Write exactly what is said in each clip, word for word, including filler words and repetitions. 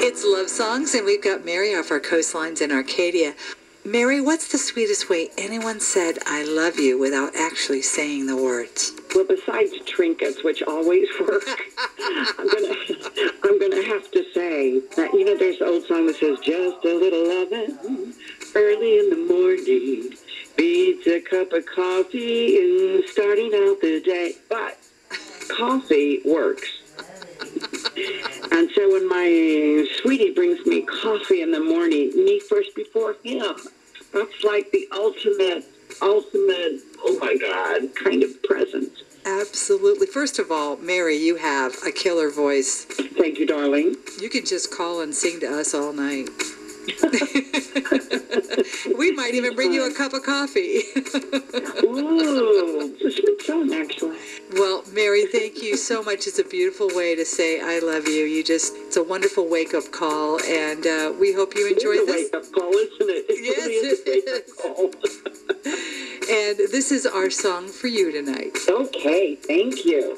It's Love Songs, and we've got Mary off our coastlines in Arcadia. Mary, what's the sweetest way anyone said I love you without actually saying the words? Well, besides trinkets, which always work, I'm gonna, I'm gonna have to say that, you know, there's an old song that says, just a little lovin' early in the morning beats a cup of coffee in starting out the day. But coffee works. And so when my sweetie brings me coffee in the morning, me first before him, that's like the ultimate, ultimate, oh my God, kind of present. Absolutely. First of all, Mary, you have a killer voice. Thank you, darling. You can just call and sing to us all night. We might even bring you a cup of coffee. Ooh, it's a sweet song, actually. Well, Mary, thank you so much. It's a beautiful way to say I love you. You just, it's a wonderful wake-up call, and uh, we hope you enjoy It's a this. wake-up call, isn't it? It Yes, really is a wake-up call. And this is our song for you tonight. Okay, thank you.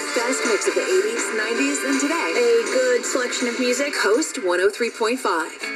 Mix of the eighties, nineties, and today. A good selection of music. Host one oh three point five.